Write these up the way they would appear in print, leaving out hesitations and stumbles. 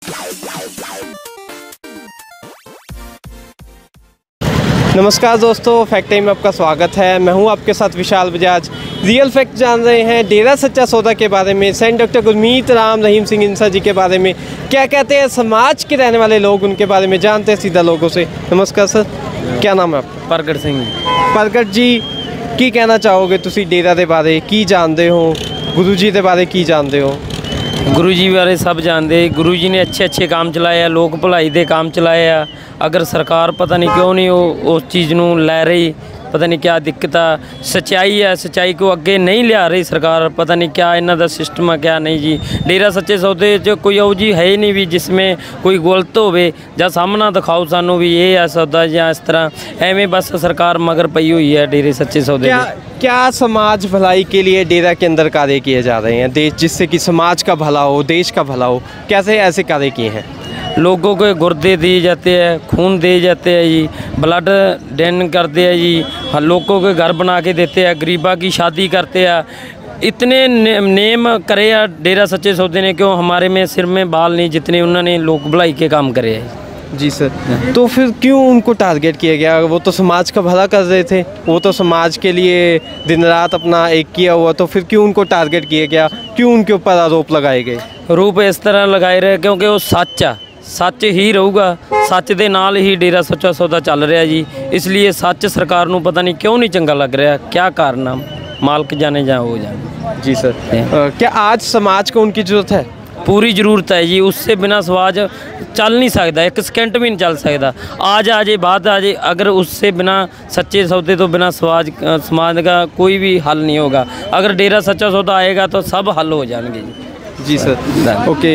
नमस्कार दोस्तों, fact time में आपका स्वागत है। मैं हूं आपके साथ विशाल बजाज। रियल फैक्ट जान रहे हैं डेरा सच्चा सौदा के बारे में। सेंट डॉक्टर गुरमीत राम रहीम सिंह इंसा जी के बारे में क्या कहते हैं समाज के रहने वाले लोग, उनके बारे में जानते हैं सीधा लोगों से। नमस्कार सर, क्या नाम है आपका? प्रगट सिंह। प्रगट जी की कहना चाहोगे तुसी डेरा के बारे की जानते हो, गुरु जी के बारे की जानते हो? गुरु जी बारे सब जानते। गुरु जी ने अच्छे अच्छे काम चलाए, लोक भलाई दे काम चलाए। अगर सरकार पता नहीं क्यों नहीं उस चीज़ नू लै रही, पता नहीं क्या दिक्कत आ। सच्चाई है, सच्चाई को अगे नहीं लिया रही सरकार, पता नहीं क्या इन्हों का सिस्टम है क्या नहीं जी। डेरा सच्चे सौदे च कोई वो जी है ही नहीं भी जिसमें कोई गलत होवे या सामना दिखाओ सानू भी ये है सौदा या इस तरह। एवें बस सरकार मगर पई हुई है डेरे सच्चे सौदे। क्या समाज भलाई के लिए डेरा के अंदर कार्य किए जा रहे हैं देश, जिससे कि समाज का भला हो, देश का भला हो? कैसे ऐसे कार्य किए हैं? लोगों को गुर्दे दिए जाते हैं, खून दिए जाते हैं जी, ब्लड डोनेशन करते हैं जी, लोगों के घर बना के देते हैं, गरीबा की शादी करते हैं। इतने नेम करे डेरा सच्चे सौदे ने, क्यों हमारे में सिर में बाल नहीं जितने उन्होंने लोक भलाई के काम करे हैं। जी सर, तो फिर क्यों उनको टारगेट किया गया? वो तो समाज का भला कर रहे थे, वो तो समाज के लिए दिन रात अपना एक किया हुआ, तो फिर क्यों उनको टारगेट किया गया? क्यों उनके ऊपर आरोप लगाए गए? रूप इस तरह लगाए रहे क्योंकि वो सच आ, सच ही रहूगा, सच दे नाल ही डेरा सच्चा सौदा चल रहा जी। इसलिए सच सरकार नू पता नहीं क्यों नहीं चंगा लग रहा, क्या कारण? मालिक जाने जा हो जाने। जी सर, क्या आज समाज को उनकी ज़रूरत है? पूरी ज़रूरत है जी। उससे बिना समाज चल नहीं सकता, एक सेकंड भी नहीं चल सकता। आज आ जाए बात आ जाए, अगर उससे बिना सच्चे सौदे तो बिना समाज का कोई भी हल नहीं होगा। अगर डेरा सच्चा सौदा आएगा तो सब हल हो जाएंगे जी सर। ओके,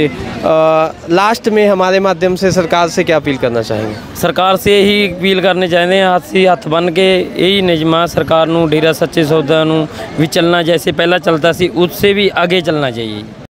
लास्ट में हमारे माध्यम से सरकार से क्या अपील करना चाहेंगे? सरकार से यही अपील करने चाहते हैं, हाथ से हथ बन के यही निजमा सरकार नू डेरा सच्चे सौदा नू भी चलना जैसे पहला चलता सी, उससे भी आगे चलना चाहिए।